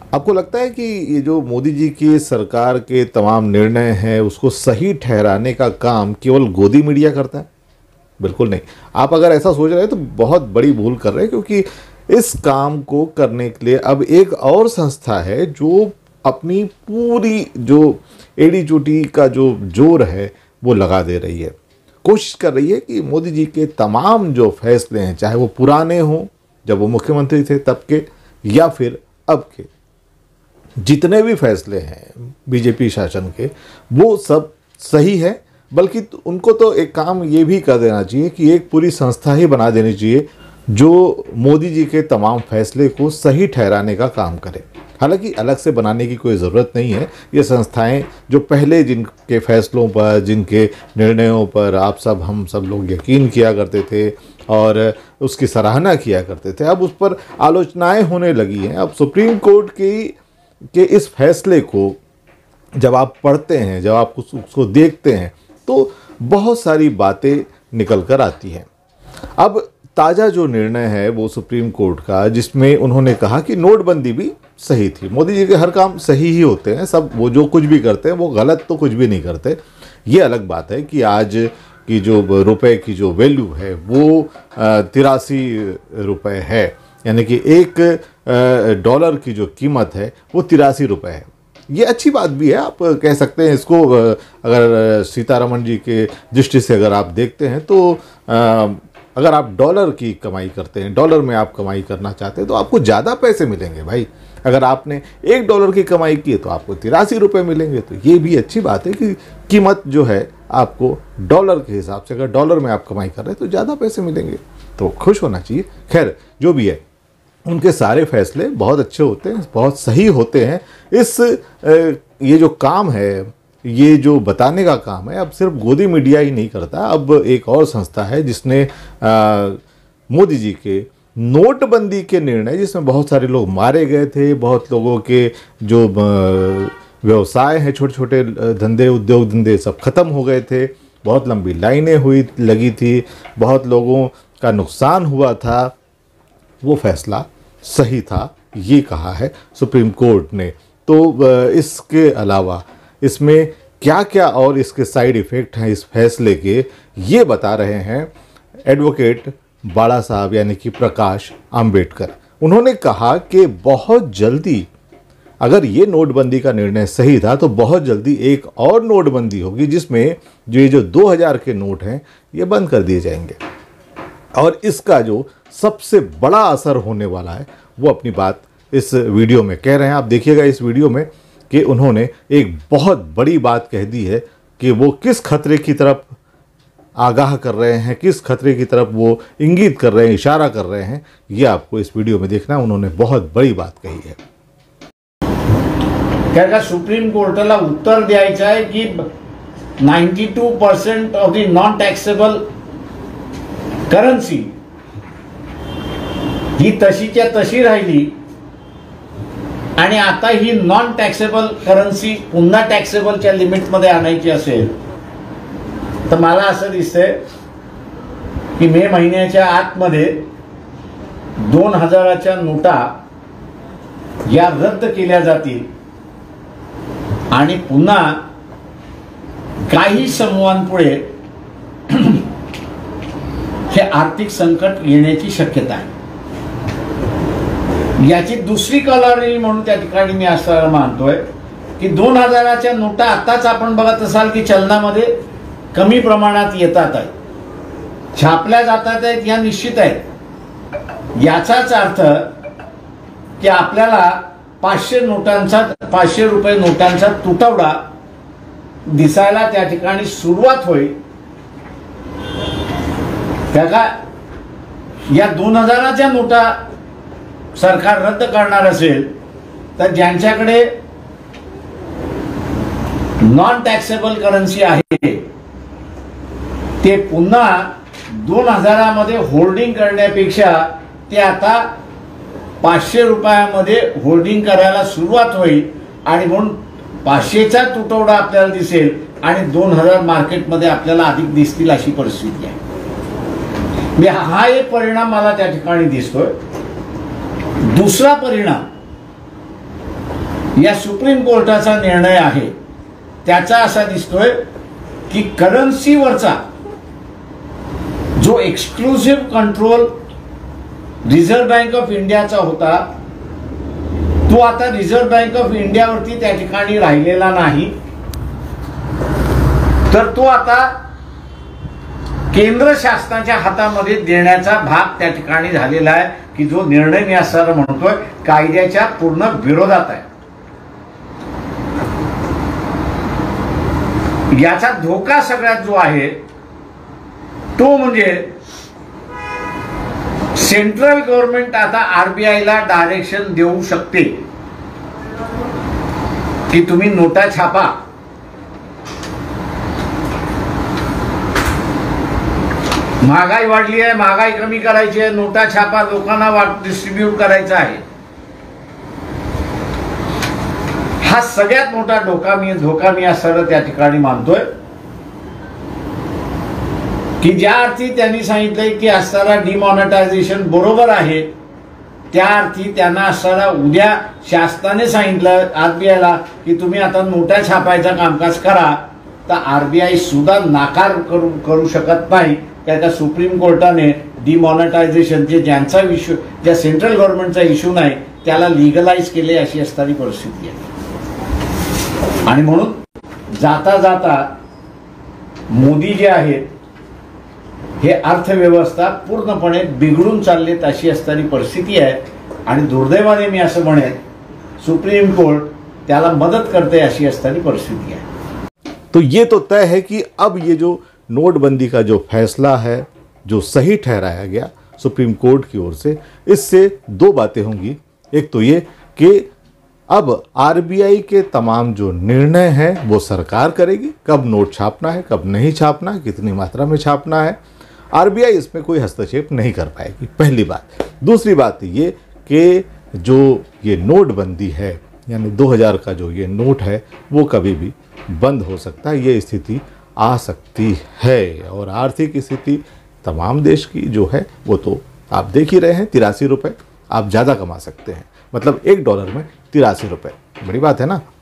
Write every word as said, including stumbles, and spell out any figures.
आपको लगता है कि ये जो मोदी जी की सरकार के तमाम निर्णय हैं उसको सही ठहराने का काम केवल गोदी मीडिया करता है? बिल्कुल नहीं। आप अगर ऐसा सोच रहे हैं तो बहुत बड़ी भूल कर रहे हैं, क्योंकि इस काम को करने के लिए अब एक और संस्था है जो अपनी पूरी जो एड़ी चोटी का जो जोर है वो लगा दे रही है। कोशिश कर रही है कि मोदी जी के तमाम जो फैसले हैं, चाहे वो पुराने हों जब वो मुख्यमंत्री थे तब के, या फिर अब के, जितने भी फैसले हैं बीजेपी शासन के, वो सब सही है। बल्कि उनको तो एक काम ये भी कर देना चाहिए कि एक पूरी संस्था ही बना देनी चाहिए जो मोदी जी के तमाम फैसले को सही ठहराने का काम करे। हालांकि अलग से बनाने की कोई ज़रूरत नहीं है। ये संस्थाएं जो पहले जिनके फैसलों पर, जिनके निर्णयों पर आप सब हम सब लोग यकीन किया करते थे और उसकी सराहना किया करते थे, अब उस पर आलोचनाएं होने लगी हैं। अब सुप्रीम कोर्ट की के इस फैसले को जब आप पढ़ते हैं, जब आप उस, उसको देखते हैं तो बहुत सारी बातें निकल कर आती हैं। अब ताज़ा जो निर्णय है वो सुप्रीम कोर्ट का, जिसमें उन्होंने कहा कि नोटबंदी भी सही थी। मोदी जी के हर काम सही ही होते हैं, सब वो जो कुछ भी करते हैं वो गलत तो कुछ भी नहीं करते। ये अलग बात है कि आज की जो रुपए की जो वैल्यू है वो तिरासी रुपये है, यानी कि एक डॉलर की जो कीमत है वो तिरासी रुपये है। ये अच्छी बात भी है, आप कह सकते हैं इसको। अगर सीतारमण जी के दृष्टि से अगर आप देखते हैं तो अगर आप डॉलर की कमाई करते हैं, डॉलर में आप कमाई करना चाहते हैं तो आपको ज़्यादा पैसे मिलेंगे भाई। अगर आपने एक डॉलर की कमाई की है तो आपको तिरासी रुपये मिलेंगे। तो ये भी अच्छी बात है कि कीमत जो है आपको डॉलर के हिसाब से, अगर डॉलर में आप कमाई कर रहे हैं तो ज़्यादा पैसे मिलेंगे, तो खुश होना चाहिए। खैर जो भी है, उनके सारे फैसले बहुत अच्छे होते हैं, बहुत सही होते हैं। इस ये जो काम है, ये जो बताने का काम है, अब सिर्फ गोदी मीडिया ही नहीं करता। अब एक और संस्था है जिसने मोदी जी के नोटबंदी के निर्णय, जिसमें बहुत सारे लोग मारे गए थे, बहुत लोगों के जो व्यवसाय हैं, छोटे छोटे धंधे, उद्योग धंधे सब खत्म हो गए थे, बहुत लंबी लाइनें हुई लगी थी, बहुत लोगों का नुकसान हुआ था, वो फैसला सही था, ये कहा है सुप्रीम कोर्ट ने। तो इसके अलावा इसमें क्या क्या और इसके साइड इफ़ेक्ट हैं इस फैसले के, ये बता रहे हैं एडवोकेट बाला साहब, यानी कि प्रकाश आंबेडकर। उन्होंने कहा कि बहुत जल्दी, अगर ये नोटबंदी का निर्णय सही था, तो बहुत जल्दी एक और नोटबंदी होगी जिसमें जो ये जो दो हज़ार के नोट हैं ये बंद कर दिए जाएंगे। और इसका जो सबसे बड़ा असर होने वाला है वो अपनी बात इस वीडियो में कह रहे हैं। आप देखिएगा इस वीडियो में कि उन्होंने एक बहुत बड़ी बात कह दी है कि वो किस खतरे की तरफ आगाह कर रहे हैं, किस खतरे की तरफ वो इंगित कर रहे हैं, इशारा कर रहे हैं। ये आपको इस वीडियो में देखना है। उन्होंने बहुत बड़ी बात कही है। क्या सुप्रीम कोर्टाला उत्तर द्यायचं आहे की बानवे percent of the non taxable currency ही तशीच्या तशी राहिली आणि आता ही नॉन टॅक्सेबल करन्सी पुन्हा टॅक्सेबलच्या लिमिटमध्ये आणायची असेल तर मला असं दिसतंय की मे महिन्याच्या आतमध्ये दोन हजाराच्या नोटा या रद्द केल्या जातील आणि पुन्हा काही समूहांपुढे हे आर्थिक संकट येण्याची शक्यता आहे। याची दुसरी कलारी म्हणून त्या ठिकाणी मी असं मानतोय की दोन हजाराच्या नोटा आताच आपण बघत असाल की चलनामध्ये कमी प्रमाणात येतात आहेत, छापल्या जातात आहेत, या निश्चित आहेत। याचाच अर्थ की आपल्याला पाचशे नोटांचा पाचशे रुपये नोटांचा तुटवडा दिसायला त्या ठिकाणी सुरुवात होईल। त्याला या दोन हजाराच्या नोटा सरकार रद्द करणार असेल तर ज्यांच्याकडे नॉन टॅक्सेबल करन्सी आहे ते पुन्हा दोन हजारामध्ये होल्डिंग करण्यापेक्षा ते आता पाचशे रुपयामध्ये होल्डिंग करायला सुरुवात होईल आणि म्हणून पाचशेचा तुटवडा आपल्याला दिसेल आणि दोन हजार मार्केटमध्ये आपल्याला अधिक दिसतील अशी परिस्थिती आहे। हा एक परिणाम मला त्या ठिकाणी दिसतोय। दुसरा परिणाम या सुप्रीम कोर्टाचा निर्णय आहे त्याचा असा दिसतोय की करन्सीवरचा जो exclusive control Reserve Bank of इंडियाचा होता तो आता रिझर्व्ह बँक ऑफ इंडियावरती त्या ठिकाणी राहिलेला नाही, तर तो आता केंद्र शासनाच्या हातामध्ये देण्याचा भाग त्या ठिकाणी झालेला आहे, की जो निर्णय मी असं म्हणतोय कायद्याच्या पूर्ण विरोधात आहे. याचा धोका सगळ्यात जो आहे तो म्हणजे सेंट्रल गव्हर्नमेंट आता आरबीआयला डायरेक्शन देऊ शकते की तुम्ही नोटा छापा. महागाई वाढली आहे, महागाई कमी करायची आहे, नोटा छापा, लोकांना वाट डिस्ट्रीब्यूट करायचा आहे. हा सगळ्यात मोठा धोका मी धोका मी असं त्या ठिकाणी मानतोय की ज्या अर्थी त्यांनी सांगितलंय की असणारा डिमॉनिटायझेशन बरोबर आहे, त्या अर्थी त्यांना असणारा उद्या शासनाने सांगितलं आरबीआयला की तुम्ही आता नोटा छापायचं कामकाज करा, तर आरबीआय सुद्धा नाकार करू करू शकत नाही. त्या सुप्रीम कोर्टाने डिमॉनिटायझेशनचे ज्यांचा इश्यू ज्या सेंट्रल गव्हर्नमेंटचा इश्यू नाही त्याला लिगलाइज केले अशी असणारी परिस्थिती आहे. आणि म्हणून जाता जाता मोदी जे आहेत हे अर्थव्यवस्था पूर्णपणे बिघडून चाललेत अशी असणारी परिस्थिती आहे. आणि दुर्दैवाने मी असं म्हणेन सुप्रीम कोर्ट त्याला मदत करते अशी असणारी परिस्थिती आहे. तो ये तो तय है कि अब ये जो नोटबंदी का जो फैसला है जो सही ठहराया गया सुप्रीम कोर्ट की ओर से, इससे दो बातें होंगी. एक तो ये कि अब आरबीआई के तमाम जो निर्णय हैं वो सरकार करेगी, कब नोट छापना है, कब नहीं छापना है, कितनी मात्रा में छापना है, आरबीआई इसमें कोई हस्तक्षेप नहीं कर पाएगी, पहली बात. दूसरी बात ये कि जो ये नोटबंदी है यानी दो हज़ार का जो ये नोट है वो कभी भी बंद हो सकता है, ये स्थिति आ सकती है. और आर्थिक स्थिति तमाम देश की जो है वो तो आप देख ही रहे हैं, तिरासी रुपये आप ज़्यादा कमा सकते हैं, मतलब एक डॉलर में तिरासी रुपये, बड़ी बात है ना.